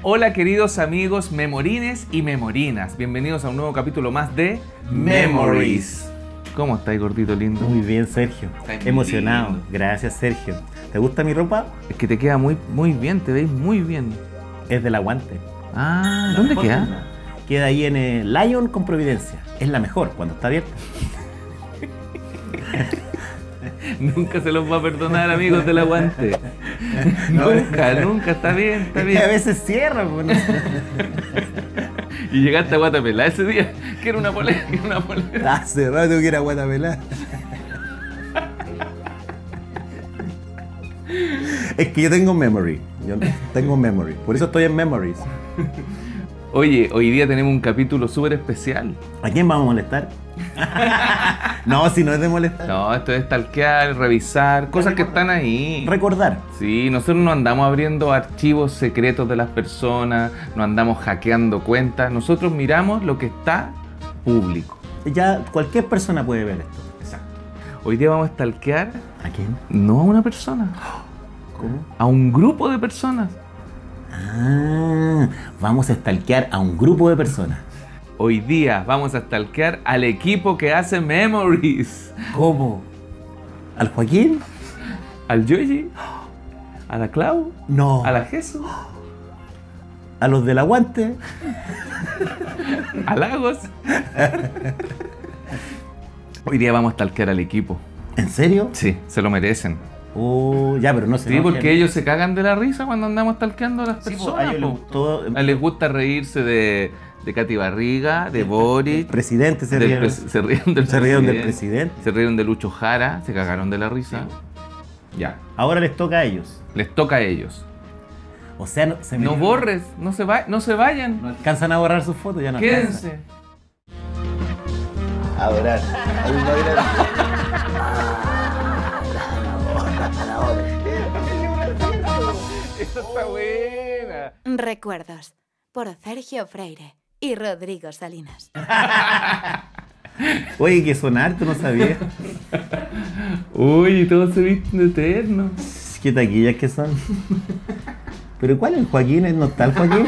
Hola queridos amigos memorines y memorinas, bienvenidos a un nuevo capítulo más de Memories. ¿Cómo estáis, gordito lindo? Muy bien, Sergio. Estáis Emocionado. lindo. Gracias, Sergio. ¿Te gusta mi ropa? Es que te queda muy bien, te veis muy bien. Es del Aguante. Ah, ¿dónde queda? Queda ahí en el Lion con Providencia. Es la mejor cuando está abierta. Nunca se los va a perdonar, amigos del Aguante. Nunca, está bien, está Es que bien. a veces cierra. Pues, no sé. Y llegaste a Guatapelá ese día, que era una polera, Hace rato que era Guatapelá. Es que yo tengo memory. Por eso estoy en Memories. Oye, hoy día tenemos un capítulo súper especial. ¿A quién vamos a molestar? No, si no es de molestar. No, esto es stalkear, revisar, cosas que están ahí. Recordar. Sí, nosotros no andamos abriendo archivos secretos de las personas, no andamos hackeando cuentas, nosotros miramos lo que está público. Ya cualquier persona puede ver esto. Exacto. Hoy día vamos a stalkear ¿A quién? no a una persona, ¿Cómo? a un grupo de personas. Ah, vamos a stalkear a un grupo de personas. Hoy día vamos a stalkear al equipo que hace Memories. ¿Cómo? ¿Al Joaquín? Al Yoyi, a la Clau, No. a la Jesús, ¿A los del Aguante? a Lagos. Hoy día vamos a stalkear al equipo. ¿En serio? Sí, se lo merecen. Oh, ya, pero no sé. Sí, porque ellos se cagan de la risa cuando andamos stalkeando a las Sí, personas. a ellos les po. gustó. A ellos les gusta reírse de Katy Barriga, de Boric. Presidente se del rieron. se rieron del Se rieron del presidente. presidente. Se rieron de Lucho Jara, se cagaron de la risa. Ya, Ahora les toca a ellos. les toca a ellos. O sea, no, No borres, no se vayan. No alcanzan a borrar sus fotos, ya no Quédense. Adorar. Esta está buena. Recuerdos, por Sergio Freire y Rodrigo Salinas. Oye, que sonar, tú no sabías. Uy, todos se visten de eterno. Qué taquillas que son. Pero ¿cuál es el Joaquín? ¿No está el Joaquín?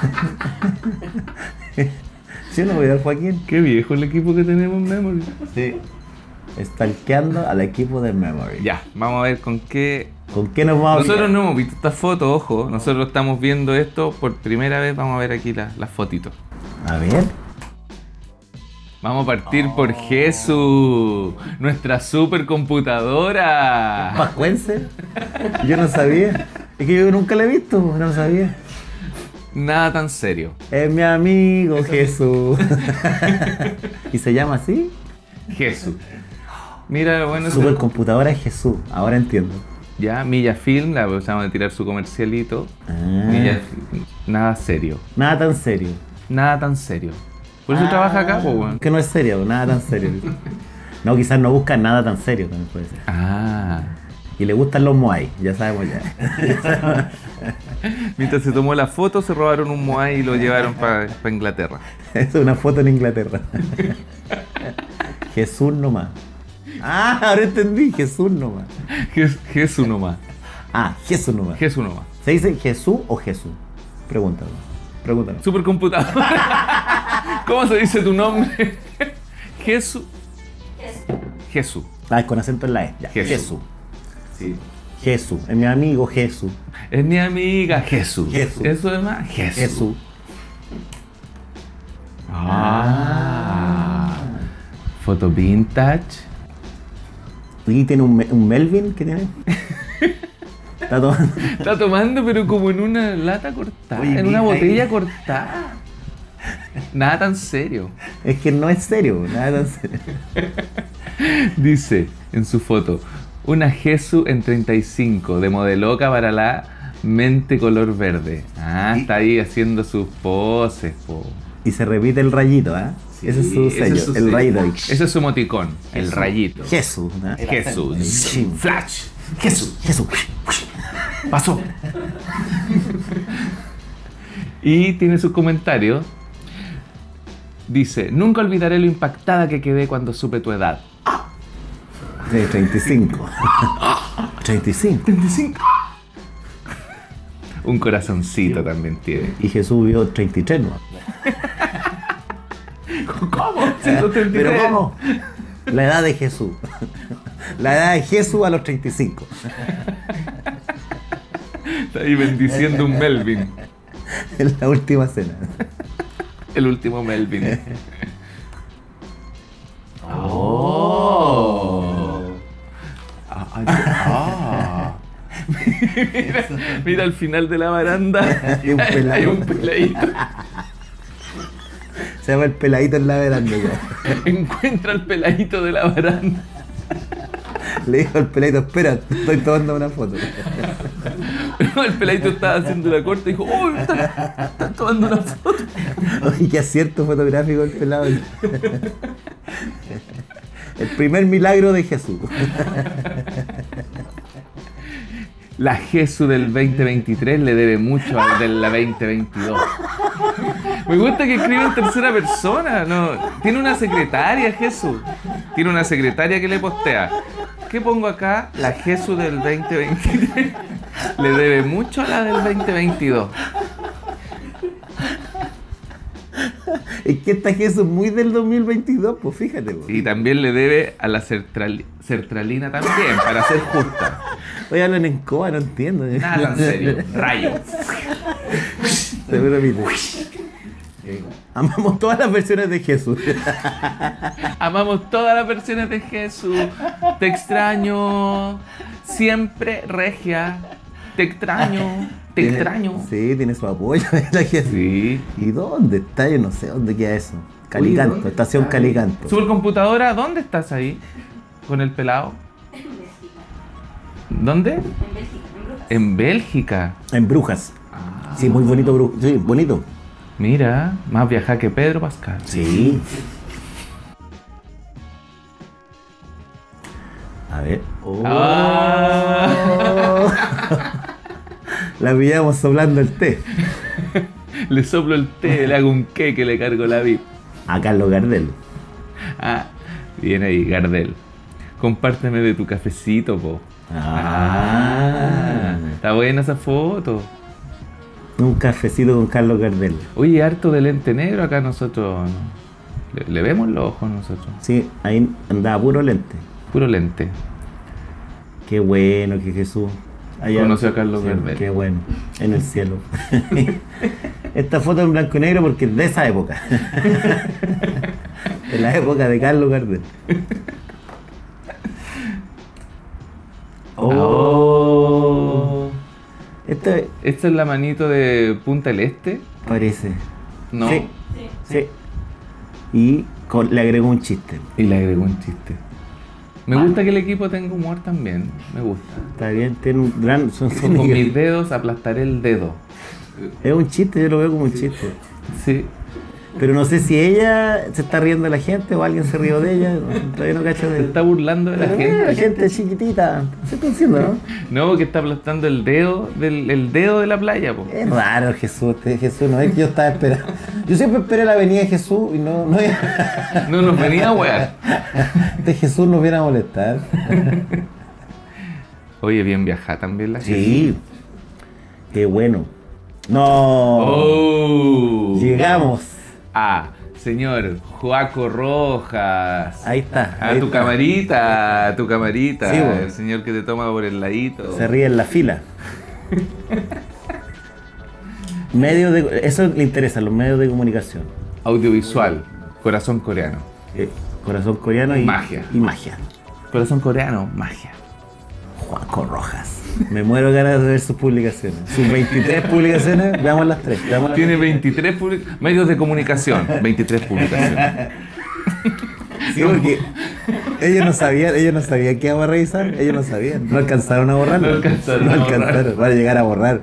Yo no veo al Joaquín. Qué viejo el equipo que tenemos en Memory. Sí. Stalkeando al equipo de Memory. Ya, vamos a ver con qué. ¿Con qué nos vamos a Nosotros ver? no hemos visto esta foto, ojo. Nosotros estamos viendo esto por primera vez. Vamos a ver aquí las fotitos. A ver. Vamos a partir por Jesús, nuestra supercomputadora. ¿Pascuense? Yo no sabía. Es que yo nunca la he visto, no sabía. Nada tan serio. Es mi amigo Jesús. ¿Y se llama así? Jesús. Mira, bueno, Supercomputadora es Jesús, ahora entiendo. ya Milla Film, la aprovechamos de tirar su comercialito. Ah, Milla Film. Nada serio. nada tan serio. Nada tan serio. Por eso trabaja acá, pues, weón. Que no es serio, nada tan serio. No, quizás no buscan nada tan serio también puede ser. Ah. Y le gustan los Moai, ya sabemos ya. Mientras se tomó la foto, se robaron un Moai y lo llevaron para Inglaterra. Es una foto en Inglaterra. Jesús nomás. Ah, ahora entendí, Jesús nomás. Jesús nomás. Ah, Jesús nomás. Jesús nomás. ¿Se dice Jesús o Jesús? Pregúntalo. Pregúntalo. Supercomputador. ¿Cómo se dice tu nombre? Jesús. Jesús. Ah, es con acento en la E. Ya. Jesús. Jesús. Sí. Jesús. Es mi amigo Jesús. Es mi amiga Jesús. Jesús. Eso es más Jesús. Jesús. Ah. Foto vintage. ¿Y tiene un Melvin? ¿Qué tiene? Está tomando. Está tomando, pero como en una lata cortada, Oye, en una mija, botella ahí. cortada. Nada tan serio. Es que no es serio, nada tan serio. Dice en su foto, una Jesús en 35 de modeloca para la mente color verde. Ah, está ahí haciendo sus poses, po. Y se repite el rayito, ¿ah? Sí, ese es su sello, su el sello. rayito. Ese es su emoticón, el Jesús. rayito. Jesús, ¿no? Jesús. Sí. Flash. Jesús, Jesús. Pasó. Y tiene sus comentarios. Dice, nunca olvidaré lo impactada que quedé cuando supe tu edad. De 35. 35. 35. Un corazoncito también tiene. Y Jesús vio 33, ¿no? ¿Cómo? 133. ¿Pero cómo? La edad de Jesús. La edad de Jesús a los 35. Está ahí bendiciendo un Melvin. En la última cena. El último Melvin. Mira al final de la baranda. Hay un pelado. Hay un peladito. Se llama el peladito en la veranda. Ya. Encuentra al peladito de la baranda. Le dijo al peladito, espera, estoy tomando una foto. El peladito estaba haciendo la corte y dijo, ¡uy! Está tomando una foto. Oye, qué acierto fotográfico el pelado. El primer milagro de Jesús. La Jesús del 2023 le debe mucho al de la 2022. Me gusta que escribe en tercera persona. No, tiene una secretaria, Jesús. Tiene una secretaria que le postea. ¿Qué pongo acá? La Jesús del 2023 le debe mucho a la del 2022. Es que esta Jesús muy del 2022, pues fíjate. Pues. Y también le debe a la sertralina también, para ser justa. Oye, hablan en coa, no entiendo. Nada tan serio. Rayo. Seguro, mire. Amamos todas las versiones de Jesús. Amamos todas las versiones de Jesús. Te extraño. Siempre regia. Te extraño. Te extraño. Sí, tiene su apoyo. La Jesús. Sí. ¿Y dónde está? Yo no sé dónde queda eso. Calicanto, ¿dónde estación está ahí? Calicanto. Supercomputadora, ¿dónde estás ahí? Con el pelado. ¿Dónde? En Bélgica. En Brujas. Sí, muy bonito Brujas. Sí, bonito. Mira, más viaja que Pedro Pascal. Sí. A ver. Oh. La pillamos soplando el té. Le soplo el té, le hago un queque, le cargo la VIP. A Carlos Gardel. Ah, viene ahí, Gardel. Compárteme de tu cafecito, po. Está buena esa foto. Un cafecito con Carlos Gardel. Oye, harto de lente negro acá nosotros. Le vemos los ojos nosotros. Sí, ahí andaba puro lente. Puro lente. Qué bueno que Jesús conoció a Carlos Gardel. Qué bueno, en el cielo. Esta foto en blanco y negro porque es de esa época. De la época de Carlos Gardel. Oh. Esta ¿Esta es la manito de Punta del Este? parece. No. Sí. Sí. Y le agregó un chiste. Y le agregó un chiste. Me gusta que el equipo tenga humor también. Me gusta. Está bien, tiene un gran. Con mis dedos aplastaré el dedo. Es un chiste, yo lo veo como un chiste. Sí. Pero no sé si ella se está riendo de la gente o alguien se rió de ella. Todavía no cacho de Se está burlando de la gente. Gente chiquitita. ¿Se está haciendo, no? No, que está aplastando el dedo el dedo de la playa, po. Es raro Jesús. Jesús no es que yo estaba esperando. Yo siempre esperé la venida de Jesús y no No nos venía a wear. de Jesús nos viene a molestar. Oye, bien viajada también la gente. Sí. Qué bueno. No. Oh. Llegamos. Señor Joaco Rojas. Ahí está. A ahí tu está. camarita, a tu camarita. Sí, bo. El señor que te toma por el ladito. Se ríe en la fila. Medios de, eso le interesa, los medios de comunicación. Audiovisual, corazón coreano. Corazón coreano y Magia. Y magia. Corazón coreano, magia. Joaco Rojas. Me muero de ganas de ver sus publicaciones. Sus 23 publicaciones, veamos las 3. Tiene 23 medios de comunicación, 23 publicaciones. Sí, porque ellos no sabían qué iba a revisar, ellos no sabían. No alcanzaron a borrarlo. No alcanzaron a borrar. Van a llegar a borrar.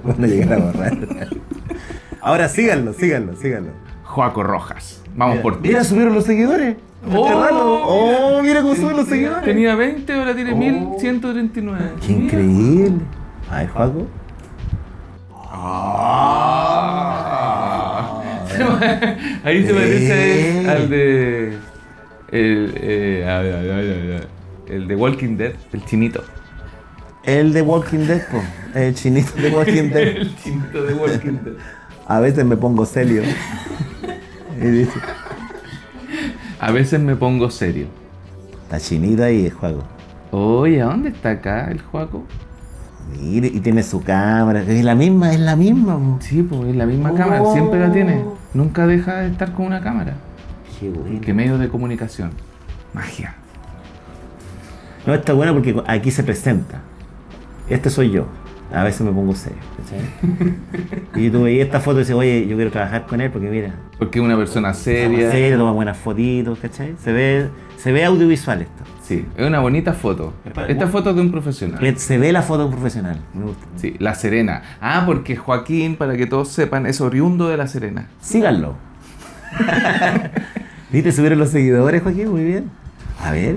Ahora síganlo. Joaco Rojas, vamos por ti. Mira, subieron los seguidores. Oh. Mira cómo suben los seguidores. Tenía 20, ahora tiene 1139. Qué increíble. Ay, Joaco. Ahí se parece al de. El de Walking Dead, el chinito. El de Walking Dead, po. El chinito de Walking Dead. El chinito de Walking Dead. A veces me pongo serio. Y dice, A veces me pongo serio. la chinita y el juego. Oye, ¿a dónde está acá el Juaco? Mire, y tiene su cámara. Es la misma, po. Sí, pues es la misma cámara, siempre la tiene. Nunca deja de estar con una cámara. Qué bueno. ¿Qué medio de comunicación? Magia. No, está bueno porque aquí se presenta. Este soy yo. A veces me pongo serio, ¿cachai? Y tú veías esta foto y dices, oye, yo quiero trabajar con él porque mira, Porque es una persona seria. toma buenas fotitos, ¿cachai? Se ve audiovisual esto. Sí, es una bonita foto. Esta foto es de un profesional. Se ve la foto profesional, me gusta. Sí, La Serena. Ah, porque Joaquín, para que todos sepan, es oriundo de La Serena. Síganlo. ¿Viste? Subieron los seguidores, Joaquín, muy bien. A ver.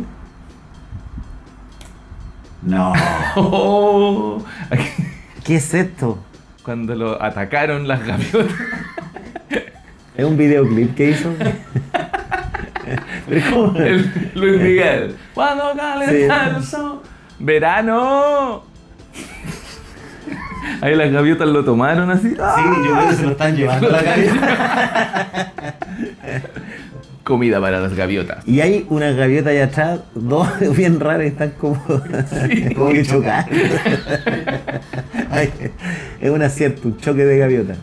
No. Oh, ¿Qué es esto? cuando lo atacaron las gaviotas. ¿Es un videoclip que hizo? Pero es como- Luis Miguel. Cuando calienta el sol. ¡Verano! Ahí las gaviotas lo tomaron así. Sí, yo creo que se lo están llevando a la cabeza. Comida para las gaviotas. Y hay una gaviota allá atrás, dos bien raras, están como, como que chocando. Ay, es un acierto, un choque de gaviotas.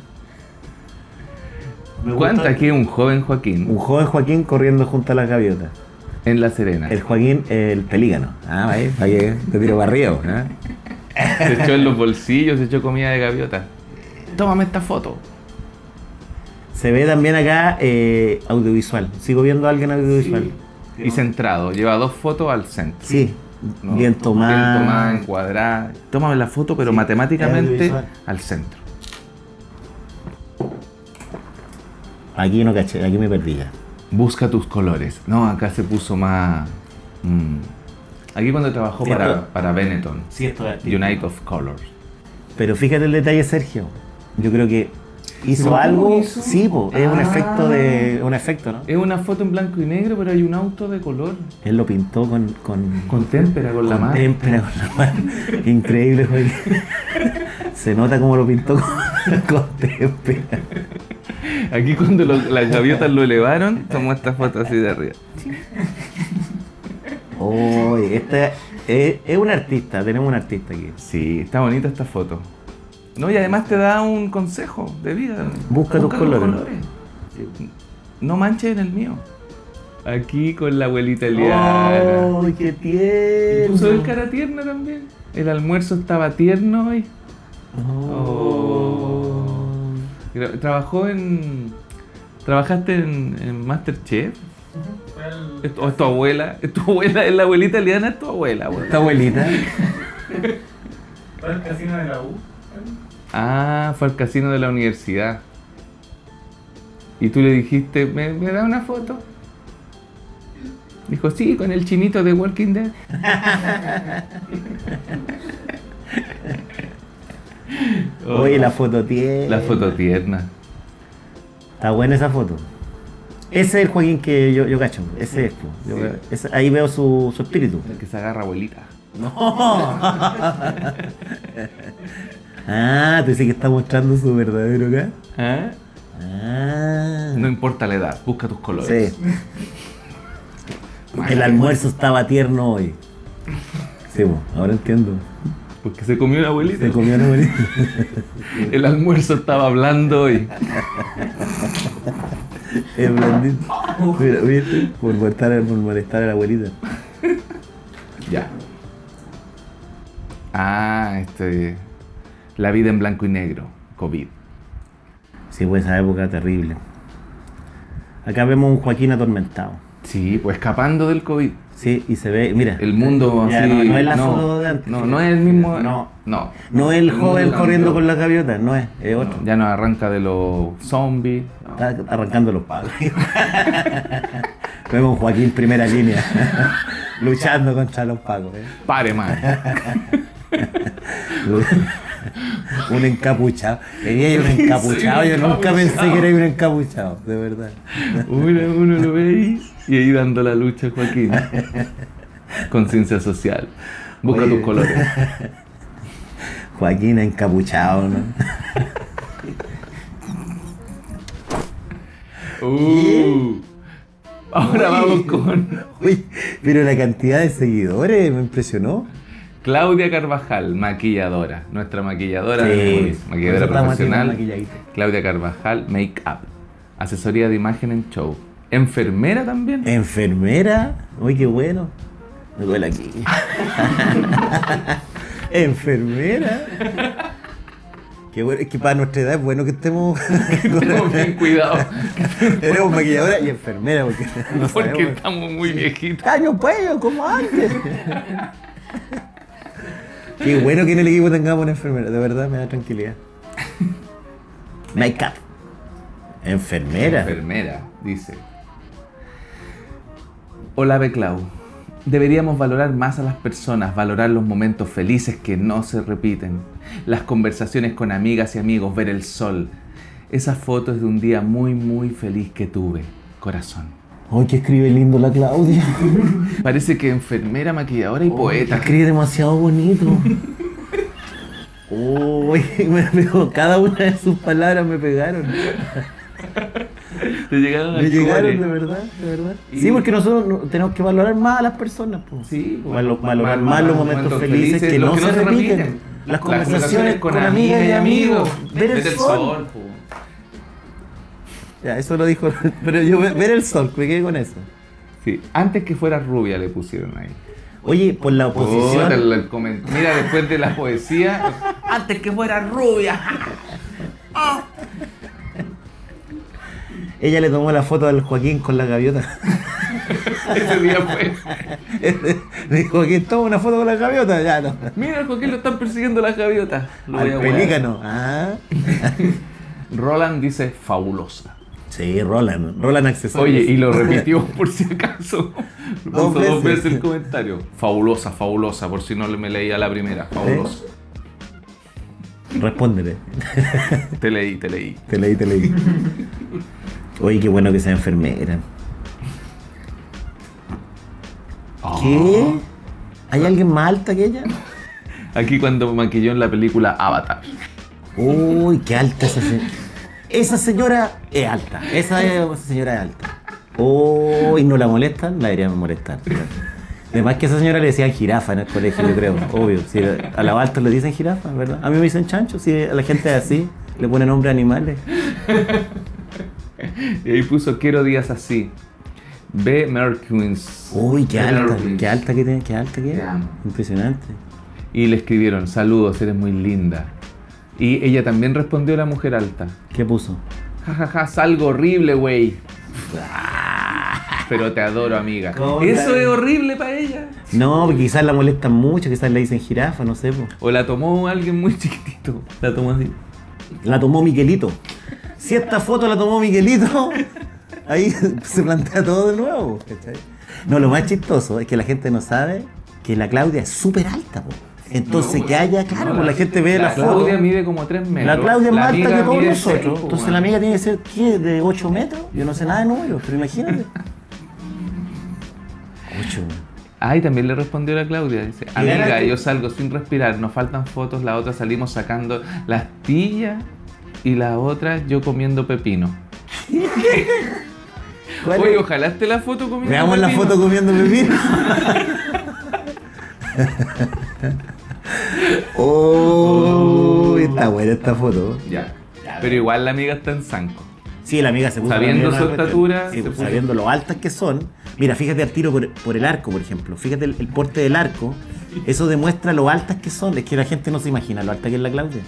Me Cuenta gusta que un joven Joaquín un joven Joaquín corriendo junto a las gaviotas. en La Serena El Joaquín, el pelícano. Ah, ahí, ahí te tiro para arriba, ¿no? se echó en los bolsillos, se echó comida de gaviota. Tómame esta foto. Se ve también acá audiovisual. Sigo viendo a alguien audiovisual. Y centrado, lleva dos fotos al centro. Sí, No, bien tomada. Bien tomada, encuadrada. Tómame la foto, pero Sí, matemáticamente audiovisual. al centro. Aquí no caché, aquí me perdí ya. Busca tus colores. No, acá se puso más... Aquí cuando trabajó Sí, para Benetton. Sí, esto es Unite of Colors. Pero fíjate el detalle, Sergio. Yo creo que hizo ¿Pero cómo algo. hizo? Sí, po, es un Ah. efecto de. Un efecto, ¿no? Es una foto en blanco y negro, pero hay un auto de color. Él lo pintó con Témpera, con la mano. témpera, con la mano. Increíble, Joaquín. Se nota cómo lo pintó con témpera. Aquí cuando las gaviotas lo elevaron, tomó esta foto así de arriba. Oye, esta es un artista, tenemos un artista aquí. Sí, está bonita esta foto. No, y además te da un consejo de vida. Busca tus colores. No manches en el mío. Aquí con la abuelita Eliana. ¡Ay, qué Y puso el tierno! cara tierna también. El almuerzo estaba tierno hoy. ¿Trabajaste en Masterchef? ¿O es tu abuela? ¿Es tu abuela? ¿Es la abuelita Eliana? ¿Es tu abuela? Esta abuelita. ¿Fue al casino de la U? Ah, fue al casino de la universidad. Y tú le dijiste, ¿me da una foto? Dijo, sí, con el chinito de Walking Dead. Oye, la foto tierna. La foto tierna. Está buena esa foto. Ese es el Joaquín que yo cacho. Ese es. Po. Yo Sí. veo- ahí veo su espíritu. El que se agarra abuelita. No. Ah, tú dices que está mostrando su verdadero acá. ¿Ah? Ah. No importa la edad, busca tus colores. Sí. El almuerzo estaba tierno hoy. Sí, po, ahora entiendo. Porque se comió una abuelita. Se comió una abuelita. El almuerzo estaba hablando hoy. Es blandito. Mira, ¿viste? Por molestar a la abuelita. Ya. La vida en blanco y negro, COVID. Sí, pues esa época terrible. Acá vemos un Joaquín atormentado. Sí, pues escapando del COVID. Sí, y se ve, mira. El mundo Ya, así. no es la foto de antes. No es el mismo. No. No. No es el joven mundo corriendo cambió. con las gaviotas, no es otro. Ya no arranca de los zombies. Está arrancando los pagos. Vemos un Joaquín primera línea, luchando contra los pagos. Pare más. Un encapuchado. Quería un encapuchado. Yo nunca pensé que era un encapuchado, de verdad. Uno lo ve ahí, y ahí dando la lucha, Joaquín. Conciencia social. Busca Oye. tus colores. Joaquín encapuchado, ¿no? Ahora vamos con Uy, pero la cantidad de seguidores me impresionó. Claudia Carvajal, maquilladora. Nuestra maquilladora, Sí, maquilladora por eso estamos haciendo profesional. maquilladito. Claudia Carvajal, make-up. Asesoría de imagen en show. Enfermera también. ¿Enfermera? Uy, qué bueno. Me duele aquí. ¿Enfermera? Qué bueno, es que para nuestra edad es bueno que estemos Tenemos bien cuidado. Tenemos maquilladora y enfermera porque no Porque sabemos. estamos muy viejitos. Caño pollo, como antes. Qué bueno que en el equipo tengamos una enfermera, de verdad me da tranquilidad. Make up. Enfermera. Enfermera, dice. Hola Beclau. Deberíamos valorar más a las personas, valorar los momentos felices que no se repiten, las conversaciones con amigas y amigos, ver el sol. Esa foto es de un día muy muy feliz que tuve, corazón. Ay, que escribe lindo la Claudia. Parece que enfermera, maquilladora y poeta. Escribe demasiado bonito. Uy, cada una de sus palabras me pegaron. Te llegaron Me llegaron, de verdad, de verdad. Sí, porque nosotros tenemos que valorar más a las personas. Pues. Sí, Valorar más los momentos felices que los no se repiten. Las conversaciones con amigas y amigos. Ver el sol. po. Ya, eso lo dijo. Pero yo ver el sol, me quedé con eso. Sí, antes que fuera rubia le pusieron ahí. Oye, por la oposición. Puta, mira, después de la poesía, antes que fuera rubia. Ella le tomó la foto al Joaquín con la gaviota. Ese día fue. Le dijo, Joaquín, toma una foto con la gaviota. Ya, no. Mira, Joaquín, lo están persiguiendo las gaviotas. Lo voy a Al guardar. pelícano. Ah. Roland dice fabulosa. Sí, Roland accesorios. Oye, y lo repitió por si acaso. Dos Puso dos veces. veces el comentario. Fabulosa, fabulosa, por si no me leía la primera. Fabulosa. Respóndele. Te leí. Te leí. Oye, qué bueno que sea enfermera. ¿Qué? ¿Hay alguien más alta que ella? Aquí cuando maquilló en la película Avatar. Uy, qué alta esa señora. Esa señora es alta. Esa señora es alta. Uy, ¿no la molestan? La deberían molestar. Además que a esa señora le decían jirafa en el colegio, yo creo. Obvio. Si a la alta le dicen jirafa, ¿verdad? A mí me dicen chancho. Si a la gente es así, le ponen nombre a animales. Y ahí puso quiero días así. B. Merquins. Uy, qué B. alta. Merquins. Qué alta que tiene. Qué alta que es. Te amo. Impresionante. Y le escribieron, saludos, eres muy linda. Y ella también respondió a la mujer alta. ¿Qué puso? Jajaja, salgo horrible, güey. Pero te adoro, amiga. ¿Cómo Eso tal? es horrible para ella. No, porque quizás la molestan mucho, quizás le dicen jirafa, no sé. Po. O la tomó alguien muy chiquitito. La tomó así. La tomó Miguelito. Si esta foto la tomó Miguelito, ahí se plantea todo de nuevo. ¿Cachai? No, lo más chistoso es que la gente no sabe que la Claudia es súper alta. Po. Entonces, No, que haya, claro, no, pues la gente ve la foto. Claudia mide como 3 metros. La Claudia es más alta amiga que todos mide nosotros. 6, Entonces po, la amiga tiene que ser, ¿qué? ¿De 8 metros? Yo no sé nada de números, pero imagínate. 8. Ay, también le respondió la Claudia. Dice, amiga, era? yo salgo sin respirar, nos faltan fotos, la otra salimos sacando las tillas y la otra yo comiendo pepino. Oye, ojalá esté la foto comiendo Veamos la pepino. foto comiendo pepino. Oh, está buena esta foto. Ya. Pero igual la amiga está en zanco. Sí, la amiga se puso Sabiendo también su una estatura, cuestión. Sí, se pues, puso- sabiendo lo altas que son. Mira, fíjate al tiro por el arco, por ejemplo. Fíjate el porte del arco. Eso demuestra lo altas que son. Es que la gente no se imagina lo alta que es la Claudia.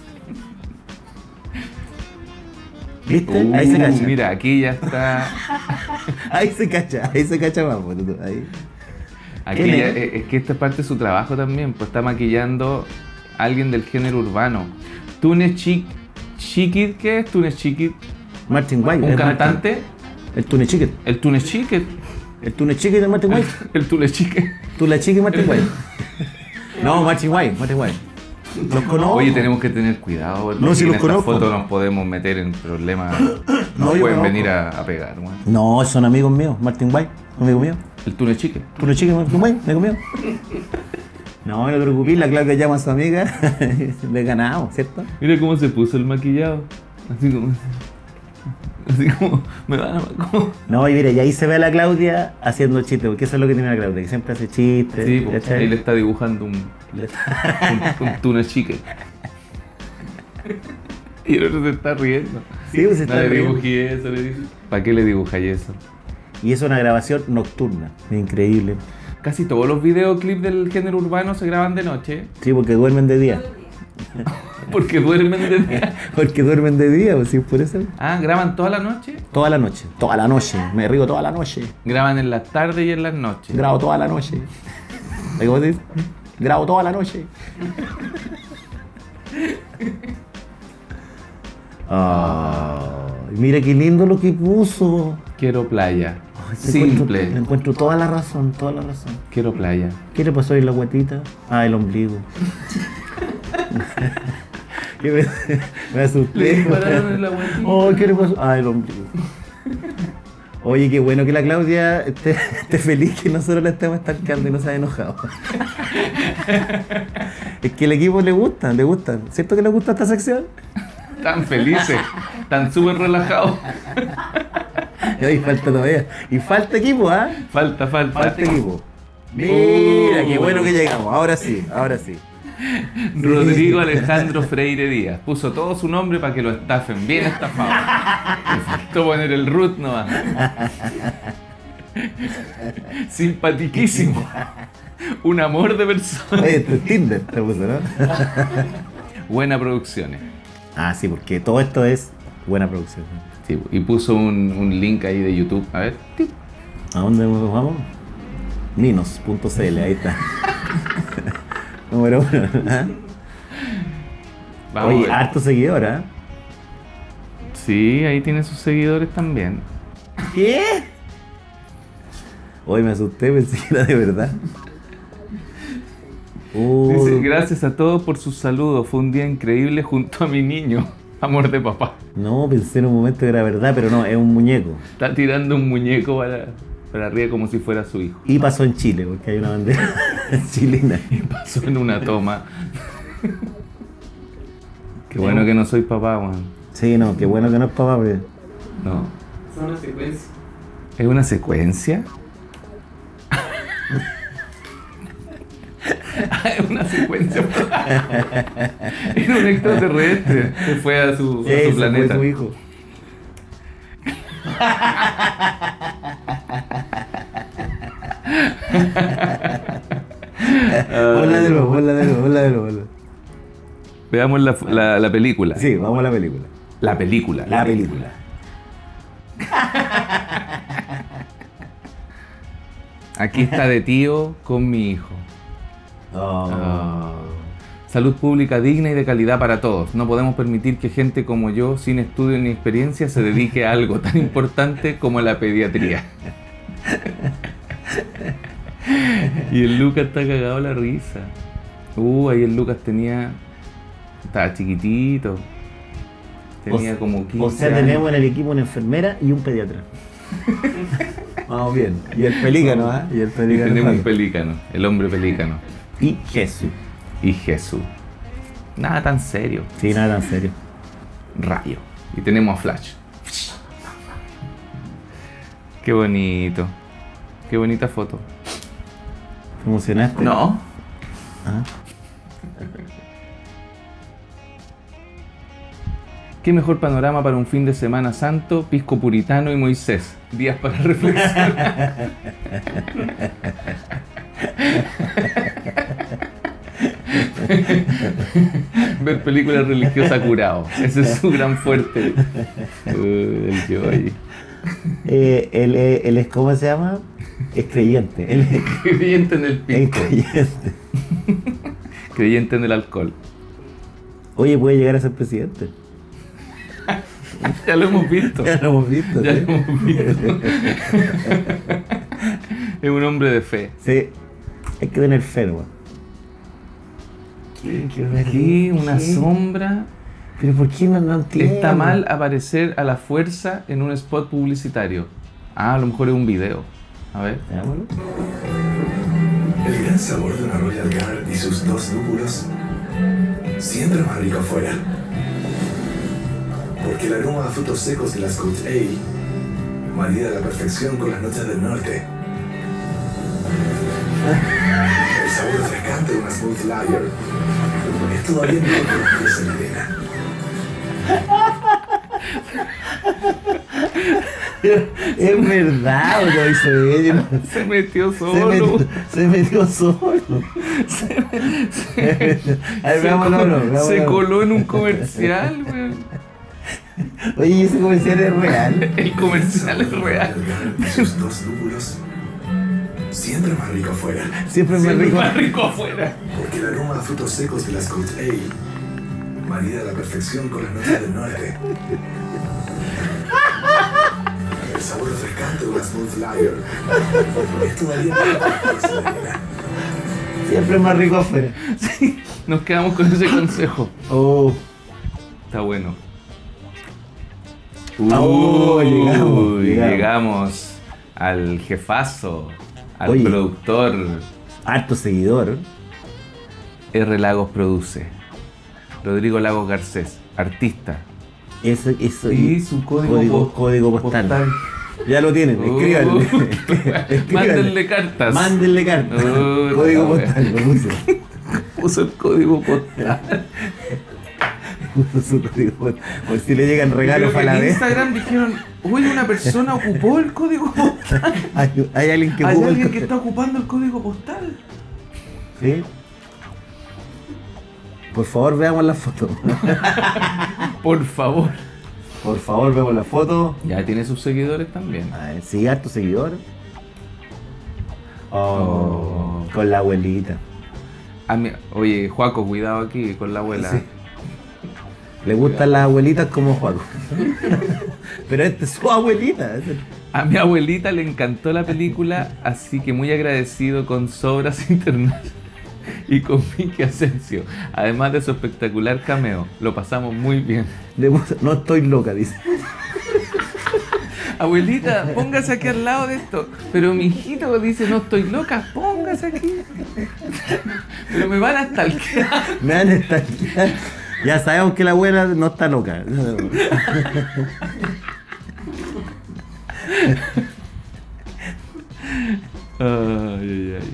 ¿Viste? Ahí se cacha. Mira, aquí ya está. Ahí se cacha más. Pues, ahí. Aquí ¿Quién ya, es? es que esta es parte de su trabajo también, pues está maquillando a alguien del género urbano. Tunes Chiquit, ¿qué es Tunes Chiquit? Martin White. ¿Un es cantante? Martin. El Tune Chicken. El Tunes Chiquit. El Tune Chicken de Martin White. El Tunes Chiquit. Tune Chicken Martin White. No, Martin White. Los conozco. Oye, tenemos que tener cuidado, porque No, si en los esta conozco. foto nos podemos meter en problemas. No, Nos yo pueden conozco. venir a pegar, weón. No, son amigos míos. Martin White, amigo mío. El Tunes Chiquit. Tune Chicken Martin White, amigo mío. No, no te preocupes, la Claudia llama a su amiga, le ganamos, ¿cierto? Mira cómo se puso el maquillado. Así como, me van a... como- No, y mira, y ahí se ve a la Claudia haciendo chistes, porque eso es lo que tiene la Claudia, que siempre hace chistes. Sí, pues, ¿cachai? ahí le está dibujando un tuna chique. Y el otro se está riendo. Sí, pues se No está le riendo. dibujé eso, le dice. ¿Para qué le dibujáis eso? Y es una grabación nocturna, increíble. Casi todos los videoclips del género urbano se graban de noche, Sí, porque duermen de día. porque duermen de día. Porque duermen de día, pues sí, por eso. Ah, graban toda la noche, Toda la noche, me río toda la noche. graban en las tardes y en las noches. Grabo toda la noche. ¿Cómo se dice? Grabo toda la noche. Mira qué lindo lo que puso. Quiero playa. Ay, Simple. Le encuentro toda la razón, toda la razón. Quiero playa. ¿Qué le pasó ahí en la guatita? Ah, el ombligo. ¿Qué me asusté. Le dispararon en la guatita. Oh, ¿qué le pasó? Ah, el ombligo. Oye, qué bueno que la Claudia esté feliz que nosotros la estemos estalcando y no se haya enojado. Es que el equipo le gustan. ¿Cierto que le gusta esta sección? Tan felices, tan súper relajados. Y falta todavía. Y falta equipo, ¿ah? Falta. Falta equipo. Mira, qué bueno que llegamos. Ahora sí, ahora sí. Rodrigo Alejandro Freire Díaz. Puso todo su nombre para que lo estafen. Bien estafado. Le faltó poner el root nomás. Simpatiquísimo. Un amor de persona. Oye, esto es Tinder, te puso, ¿no? Buena producciones. Ah, sí, porque todo esto es buena producción. Sí, y puso un link ahí de YouTube. A ver. ¿A dónde nos vamos? Minos.cl, ahí está. Número 1. ¿Ah? Vamos a Oye, ver. harto seguidor, ¿ah? Sí, ahí tiene sus seguidores también. ¿Qué? Hoy me asusté, pensé que era de verdad. Dice, gracias a todos por sus saludos. Fue un día increíble junto a mi niño. Amor de papá. No, pensé en un momento que era verdad, pero no, es un muñeco. Está tirando un muñeco para arriba como si fuera su hijo. Y pasó en Chile, porque hay una bandera chilena. Y pasó en una toma. Qué bueno que no soy papá, weón. Sí, no, qué bueno que no es papá, porque... No. Es una secuencia. ¿Es una secuencia? Es una secuencia. Era un extraterrestre que fue a su Ese planeta. fue su hijo. Ponla de nuevo. Veamos la película. Sí, vamos a la película. La película. La película. Aquí está de tío con mi hijo. Oh. Salud pública digna y de calidad para todos. No podemos permitir que gente como yo, sin estudio ni experiencia, se dedique a algo tan importante como la pediatría. Y el Lucas está cagado la risa. Ahí el Lucas estaba chiquitito. Tenía como 15 O sea, años. tenemos en el equipo una enfermera y un pediatra. Vamos bien. Y el pelícano, ¿ah? Y el Y pelícano. tenemos un pelícano, el hombre pelícano. Y Jesús. Y Jesús. Nada tan serio. Sí, nada tan serio. Rayo. Y tenemos a Flash. Qué bonito. Qué bonita foto. ¿Te emocionaste? No. Ah. Qué mejor panorama para un fin de semana santo, Pisco Puritano y Moisés. Días para reflexionar. Ver películas religiosas curado. Ese es su gran fuerte. El Joy. Él es, ¿cómo se llama? Es creyente. Él es Creyente en el pisco. creyente. Creyente en el alcohol. Oye, puede llegar a ser presidente. Ya lo hemos visto. Ya lo hemos visto. Ya ¿sí? lo hemos visto. Es un hombre de fe. Sí. Hay que tener fe, ¿no? Aquí una sombra. Pero ¿por qué no entiendo? Está mal aparecer a la fuerza en un spot publicitario. Ah, a lo mejor es un video. A ver. Veámoslo. El gran sabor de una Royal Guard y sus 2 lúpulos siempre más rico afuera. Porque el aroma a frutos secos de la Scotch Ale marida a la perfección con las noches del norte. El sabor refrescante de una Smooth Lager es todavía mejor que una pieza en arena. Es verdad, lo hizo ella. Se metió solo. Se metió solo. A ver, veámoslo. Se coló en un comercial, weón. Oye, ¿y ese comercial es real? El comercial es real. Y sus 2 lúpulos siempre más rico afuera. Siempre es más Siempre rico. más rico afuera. Porque el aroma a frutos secos de la Scotch Ale marida a la perfección con las noches del norte. El sabor refrescante de una Smooth Lager es todavía mejor que una pieza en arena. Siempre es más rico afuera. Sí, nos quedamos con ese consejo. Oh, Está bueno. Llegamos al jefazo, al Oye. productor. harto seguidor. R. Lagos produce. Rodrigo Lagos Garcés, artista. Eso, Y su código postal. Ya lo tienen, escríbanle. Mándenle cartas. Mándenle cartas. Código postal, lo puse. Puso el código postal. Puso su código postal. Por si le llegan regalos Creo que para la en vez. Instagram dijeron, oye, una persona ocupó el código postal. Hay alguien que Hay ocupa el alguien que postal. está ocupando el código postal. ¿Sí? Por favor, veamos la foto. Por favor. Por favor, veamos la foto. Ya tiene sus seguidores también. A ver, sí, harto seguidor. Oh, con la abuelita. Oye, Juaco, cuidado aquí con la abuela. Sí. Le gustan las abuelitas como Juaco. Pero esta es su abuelita. A mi abuelita le encantó la película, así que muy agradecido con Sobras Internet y con Miki Asensio. Además de su espectacular cameo, lo pasamos muy bien. Le puso, no estoy loca, dice. Abuelita, póngase aquí al lado de esto. Pero mi hijito dice, no estoy loca, póngase aquí. Pero me van a stalkear. Me van a estar. Ya sabemos que la abuela no está loca. Ay, ay, ay.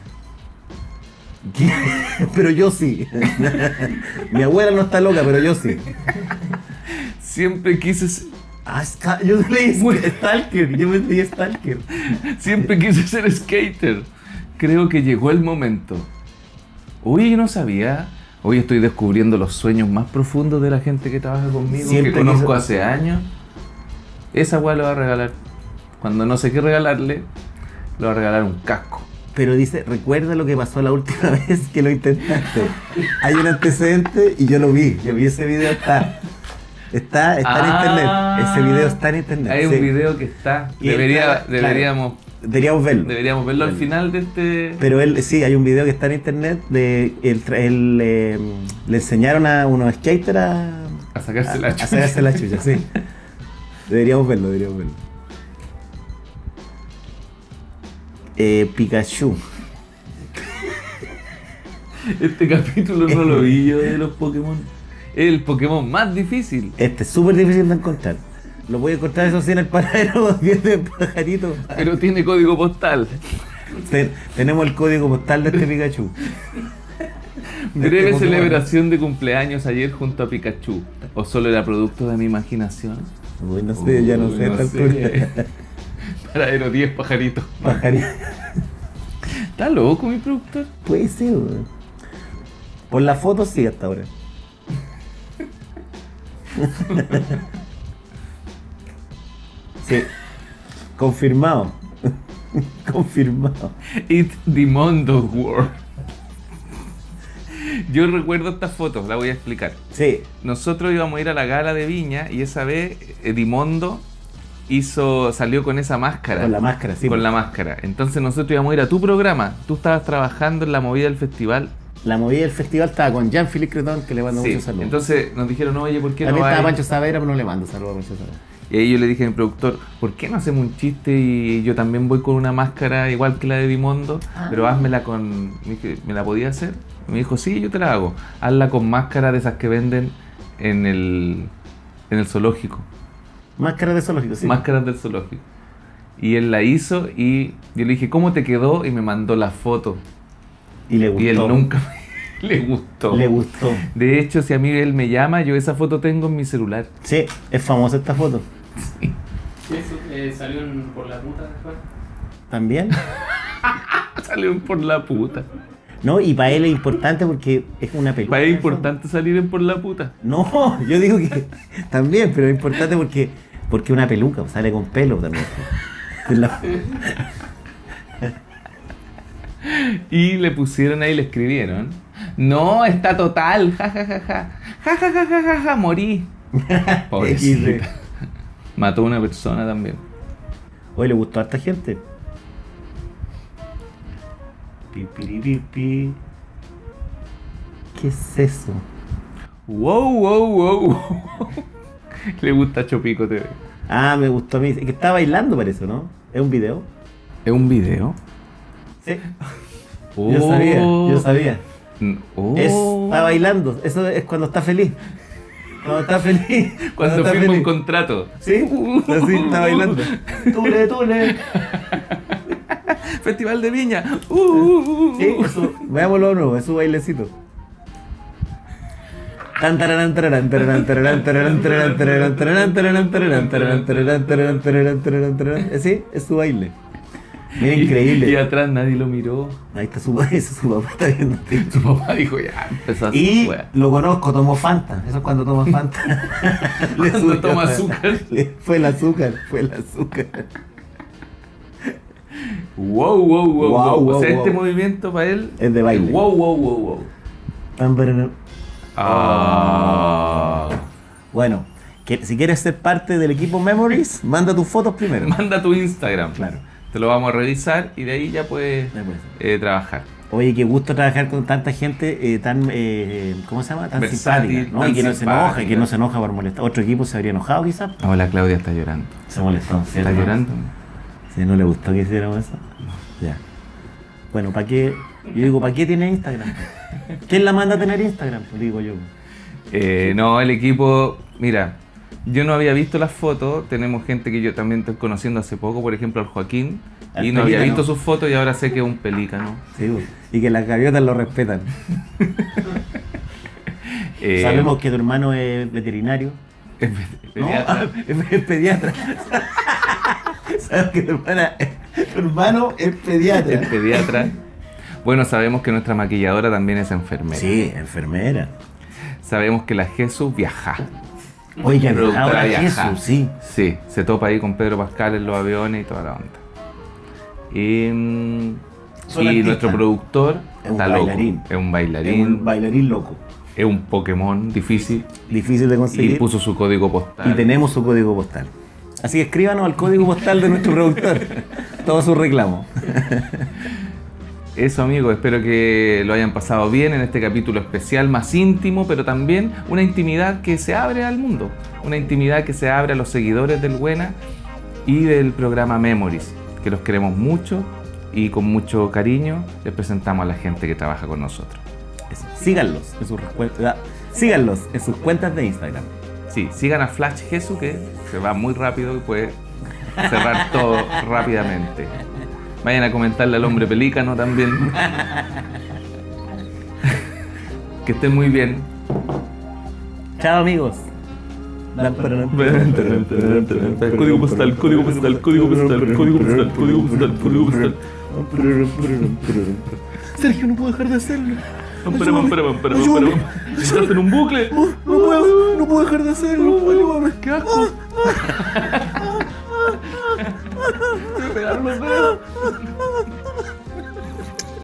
¿Qué? Pero yo sí. Mi abuela no está loca, pero yo sí. Siempre quise Yo leí Stalker. Yo me leí Stalker. ser skater. Creo que llegó el momento. Oye, yo no sabía. Hoy estoy descubriendo los sueños más profundos de la gente que trabaja conmigo, Siempre que conozco quiso- hace años. Esa weá le va a regalar. Cuando no sé qué regalarle, le va a regalar un casco. Pero dice, recuerda lo que pasó la última vez que lo intentaste. Hay un antecedente y yo lo vi. Yo vi ese video, está en internet. Ese video está en internet. Hay sí. un video que está. Y está, Deberíamos Deberíamos verlo. al final de este. Pero sí, hay un video que está en internet de le enseñaron a unos skaters A sacarse la a chucha. sacarse la chucha, sí. Deberíamos verlo. Pikachu. Este capítulo no lo vi yo de los Pokémon. Es el Pokémon más difícil. Este es súper difícil de encontrar. Lo voy a encontrar eso sí en el paradero de pajarito. Pero tiene código postal. Tenemos el código postal de este Pikachu. Breve Pokémon. celebración de cumpleaños ayer junto a Pikachu. ¿O solo era producto de mi imaginación? Uy, no sé, ya no sé. No a esta sé. altura. Paradero 10 pajaritos. Pajarito. ¿Está loco mi productor? Puede ser, weón. Por la foto sí hasta ahora. Sí. Confirmado. Confirmado. It's the Mondo World. Yo recuerdo estas fotos, la voy a explicar. Sí. Nosotros íbamos a ir a la gala de Viña y esa vez Edimondo salió con esa máscara. Con la máscara, sí. Con la máscara. Entonces nosotros íbamos a ir a tu programa. Tú estabas trabajando en la movida del festival La movida del festival estaba con Jean-Philippe Cretón, que le mando Sí, muchos saludos. entonces nos dijeron, oye, ¿por qué no También estaba hay? Pancho Savera, pero no le mando saludos a Pancho Savera. Y ahí yo le dije a mi productor, ¿por qué no hacemos un chiste y yo también voy con una máscara igual que la de Dimondo, pero házmela con... Me dije, ¿me la podía hacer? Y me dijo, sí, yo te la hago. Hazla con máscara de esas que venden en el zoológico. Máscara de zoológico, sí. Máscaras del zoológico. Y él la hizo y yo le dije, ¿cómo te quedó? Y me mandó la foto. Y le gustó. Y él nunca le gustó. Le gustó. De hecho, si a mí él me llama, yo esa foto tengo en mi celular. Sí, es famosa esta foto. Sí. Sí, eso, salió por la puta después. También. Salió por la puta. No, y para él es importante porque es una peluca. Para él es importante salir en por la puta. No, yo digo que también, pero es importante porque una peluca, sale con pelo también. Y le pusieron ahí, le escribieron. No, está total, ja ja ja ja. Ja ja ja ja ja, ja, morí. Pobrecita. Mató a una persona también. Hoy le gustó a esta gente. Pipiripipi. ¿Qué es eso? Wow, wow, wow. Le gusta Chopico TV. Ah, me gustó a mí. Es que está bailando, parece, ¿no? ¿Es un video? ¿Es un video? Sí. Yo sabía. Oh. Está bailando. Eso es cuando está feliz. Cuando está feliz. Cuando está firma un feliz. contrato. Sí, así está bailando. Tule, tule. Festival de Viña. Sí, eso, veámoslo o no, es su bailecito. Tan, tararán, tararán, tararán, tararán, tararán, tararán, tararán, tararán, tararán, tararán, tararán, tararán, tararán, tararán, tararán, tararán. Sí, es su baile. Mira, Y increíble. atrás nadie lo miró. Ahí está su papá, está viendo. Su papá dijo, ya, empezó a hacer Y wea. lo conozco, tomó Fanta. Eso es cuando toma Fanta. Le Cuando subió toma la- azúcar. Fue el azúcar, fue el azúcar. Wow, wow, wow, Wow, wow. wow, O sea, wow. este movimiento para él Es de baile. Wow, wow, wow, wow. Tan, barana. Ah. Bueno, si quieres ser parte del equipo Memories, manda tus fotos primero. Manda tu Instagram. Claro. Te lo vamos a revisar y de ahí ya puedes Ya puede trabajar. Oye, qué gusto trabajar con tanta gente tan, ¿cómo se llama? Tan Versátil, simpática, ¿no? tan Y que no se enoja, simpática. que no se enoja por molestar. Otro equipo se habría enojado quizás. Hola, Claudia está llorando. Se molestó, ¿cierto? ¿Está llorando? Si no le gustó que hiciéramos eso. Ya. Bueno, ¿para qué? Yo digo, ¿para qué tiene Instagram? ¿Quién la manda a tener Instagram? Pues digo yo. No, el equipo, mira, yo no había visto las fotos, tenemos gente que yo también estoy conociendo hace poco, por ejemplo al Joaquín, Al y no había pelícano. visto sus fotos y ahora sé que es un pelícano. Sí, pues. Y que las gaviotas lo respetan. Sabemos que tu hermano es veterinario. Es ¿No? pediatra. Es pediatra. Sabemos que tu hermano es pediatra. Es pediatra. Bueno, sabemos que nuestra maquilladora también es enfermera. Sí, enfermera. Sabemos que la Jesús viaja. Oye, La productora ahora viaja. Jesús, sí. Sí, se topa ahí con Pedro Pascal en los aviones y toda la onda. Y Son artistas. nuestro productor Es un está loco. bailarín. Es un Es bailarín. un bailarín loco. Es un Pokémon difícil. Difícil de Y conseguir. puso su código postal. Y tenemos su código postal. Así que escríbanos al código postal de nuestro productor. Todos sus reclamos. Eso, amigos, espero que lo hayan pasado bien en este capítulo especial, más íntimo, pero también una intimidad que se abre al mundo. Una intimidad que se abre a los seguidores del Buena y del programa Memories, que los queremos mucho y con mucho cariño les presentamos a la gente que trabaja con nosotros. Eso. Síganlos en síganlos en sus cuentas de Instagram. Sí, sigan a Flash Jesús, que se va muy rápido y puede cerrar todo rápidamente. Vayan a comentarle al hombre pelícano también. Que estén muy bien. Chao, amigos. Código postal, código postal, código postal, código postal, código postal, código postal. Sergio, no puedo dejar de hacerlo. Espera. Estás en un bucle. No puedo dejar de hacerlo. Ayúdame. ¡Qué asco! Me pegaron los dedos.